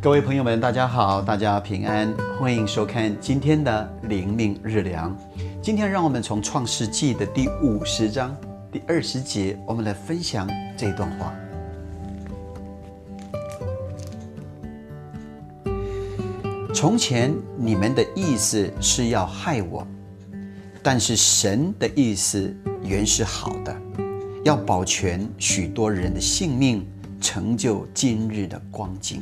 各位朋友们，大家好，大家平安，欢迎收看今天的灵命日粮。今天让我们从创世纪的第50章第20节，我们来分享这段话。从前你们的意思是要害我，但是神的意思原是好的，要保全许多人的性命，成就今日的光景。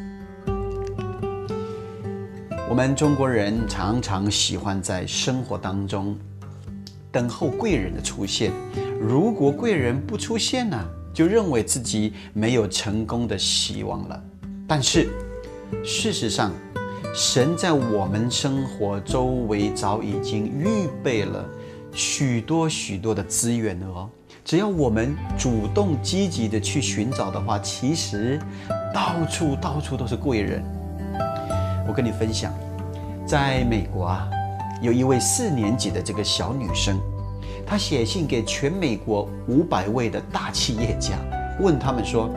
我们中国人常常喜欢在生活当中等候贵人的出现，如果贵人不出现呢，就认为自己没有成功的希望了。但是事实上，神在我们生活周围早已经预备了许多的资源了哦。只要我们主动积极的去寻找的话，其实到处都是贵人。我跟你分享，在美国有一位4年级的这个小女生，她写信给全美国500位的大企业家，问他们说，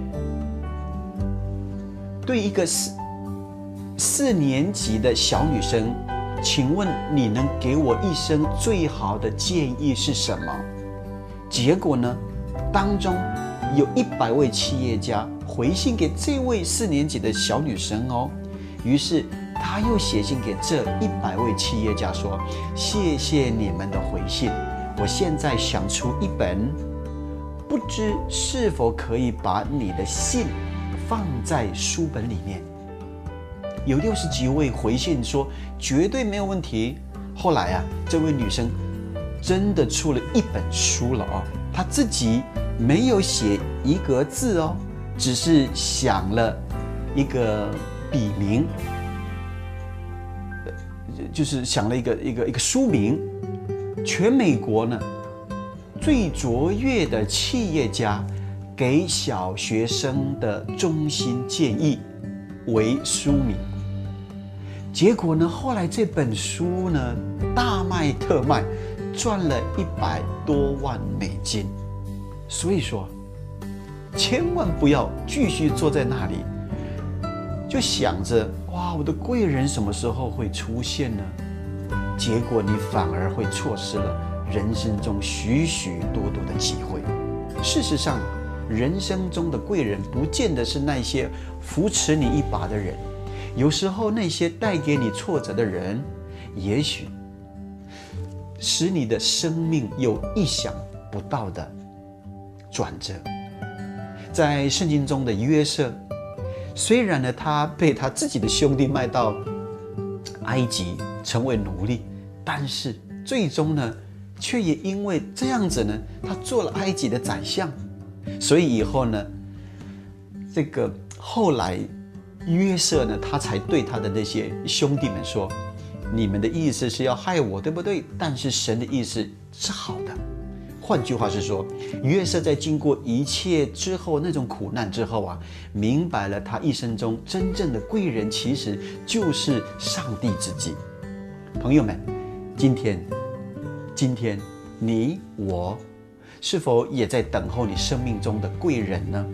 对一个4年级的小女生，请问你能给我一生最好的建议是什么？结果呢，当中有100位企业家回信给这位4年级的小女生哦。于是他又写信给这100位企业家说，谢谢你们的回信，我现在想出一本，不知是否可以把你的信放在书本里面。有60几位回信说绝对没有问题。后来这位女生真的出了一本书了哦，她自己没有写一个字哦，只是想了一个笔名，就是想了一个书名。全美国呢最卓越的企业家给小学生的中心建议为书名。结果呢，后来这本书呢大卖特卖，赚了100多万美金。所以说，千万不要继续坐在那里就想着哇，我的贵人什么时候会出现呢？结果你反而会错失了人生中许多的机会。事实上，人生中的贵人不见得是那些扶持你一把的人，有时候那些带给你挫折的人，也许使你的生命有意想不到的转折。在圣经中的约瑟，虽然呢他被他自己的兄弟卖到埃及成为奴隶，但是最终呢却也因为这样子呢，他做了埃及的宰相。所以以后呢，这个后来约瑟呢，他才对他的那些兄弟们说，你们的意思是要害我，对不对？但是神的意思是好的。换句话是说，约瑟在经过一切之后，那种苦难之后明白了他一生中真正的贵人其实就是上帝自己。朋友们，今天你我是否也在等候你生命中的贵人呢？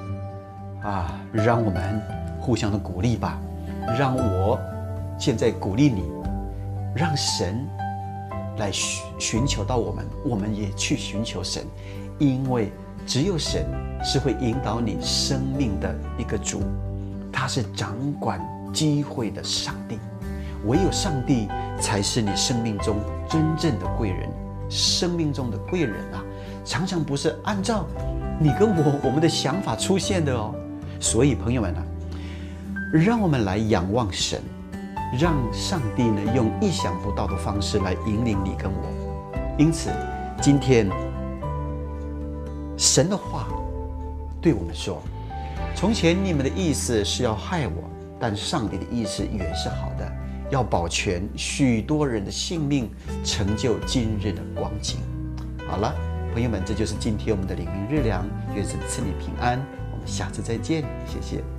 让我们互相的鼓励吧，让我现在鼓励你，让神来寻求到我们也去寻求神，因为只有神是会引导你生命的一个主，他是掌管机会的上帝，唯有上帝才是你生命中真正的贵人。生命中的贵人常常不是按照你跟我们的想法出现的哦。所以朋友们让我们来仰望神，让上帝呢用意想不到的方式来引领你跟我。因此今天神的话对我们说，从前你们的意思是要害我，但上帝的意思原是好的，要保全许多人的性命，成就今日的光景。好了，朋友们，这就是今天我们的灵命日粮，愿神赐你平安，我们下次再见，谢谢。